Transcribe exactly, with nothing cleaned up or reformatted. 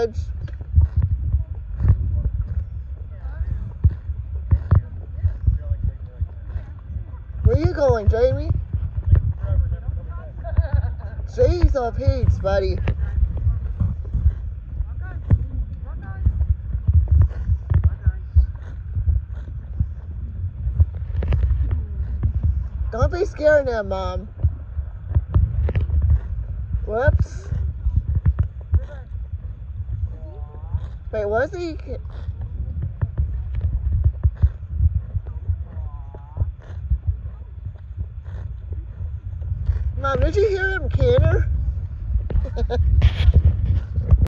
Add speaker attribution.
Speaker 1: Fudge. Where you going, Jamie? Jeez, off Pete's, buddy. Don't be scared now, Mom. Whoops. Wait, was he? Mom, did you hear him canter?